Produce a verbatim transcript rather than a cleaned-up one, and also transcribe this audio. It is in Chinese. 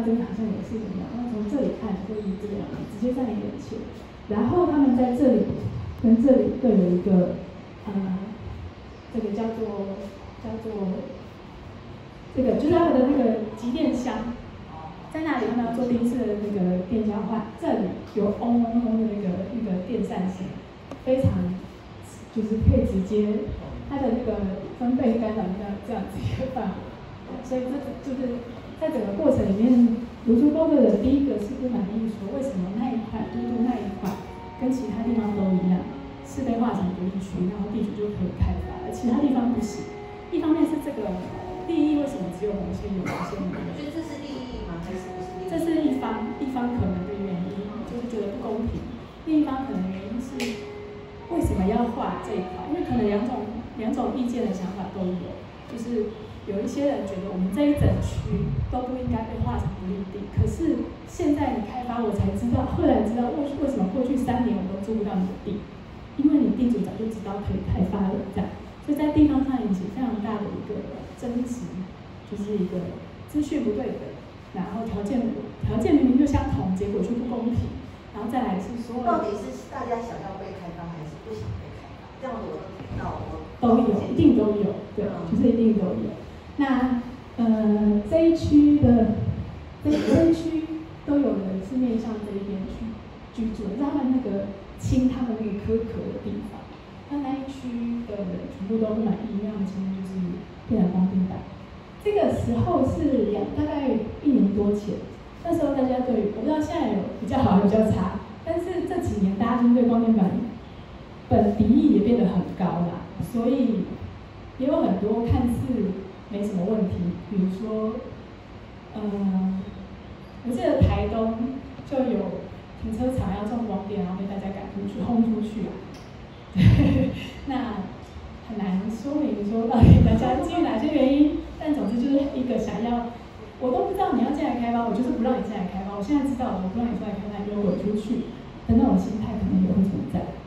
这个好像也是怎么样，然后从这里看就是这个样子，直接在你眼前。然后他们在这里跟这里各有一个呃，这个叫做叫做这个就是他们的那个集电箱，在那里他们要做第一次的那个电交换，这里有嗡嗡嗡的那个那个电扇声，非常就是可以直接它的那个分贝干扰这样这样子一个范围，所以这就是在整个过程里面，卢珠工的第一个是不满意，说为什么那一块嘟嘟那一块跟其他地方都一样，是被划成独立区，然后地主就可以开发，而其他地方不行。一方面是这个利益为什么只有某些有，某些没有？ 所以这是利益吗？还是不是利益？ 这是一方一方可能的原因，就是觉得不公平；另一方可能原因是为什么要划这一块？因为可能两种两种意见的想法都有，就是有一些人觉得我们这一整区都不应该被划成独立地，可是现在你开发，我才知道，后来知道为为什么过去三年我都租不到你的地，因为你地主早就知道可以开发了，这样，所以在地方上引起非常大的一个争执，就是一个资讯不对等，然后条件条件明明就相同，结果却不公平，然后再来是说， 到底是大家想要被开发，还是不想被开发？这样子我都听到我都有，一定都有，对，就是一定都有。那呃这一区的这这一区都有人是面向这一边去居住，让他们那个清他们那个科壳的地方，那那一区的人全部都不满意，因为他们前面就是变成光电板。这个时候是两大概一年多前，那时候大家对我不知道现在有比较好还是比较差，但是这几年大家就对光电板本敌意也变得很高啦，所以也有很多看似没什么问题，比如说，嗯，我记得台东就有停车场要种光电，然后被大家赶出去，轰出去啊。对，那很难说明说到底大家基于哪些原因，但总之就是一个想要，我都不知道你要进来开发，我就是不让你进来开发，我现在知道了，我不让你进来开发，你就滚出去的那种心态可能也会存在。